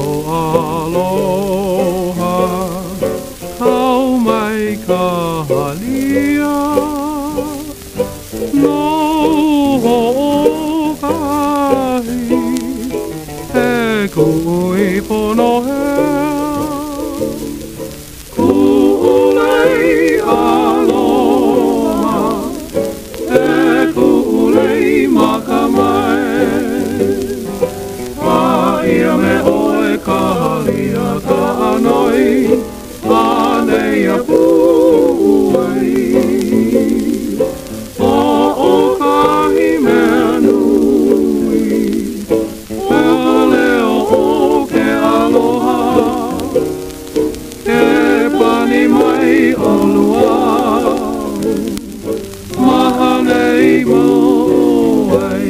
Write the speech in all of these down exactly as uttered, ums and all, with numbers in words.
aloha, kau mai ka halia, no ho'okahi, he ku'ui pono hea, Kuu Leialoha, he ku'u lei makamai, ia me oe ka halia ka anoi, anei a pu'uai. O o kahi mea nui, e leo o ke aloha, ke pani mai o luau, maha nei moai.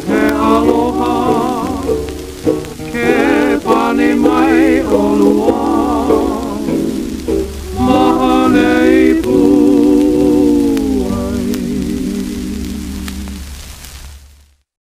Mai o lua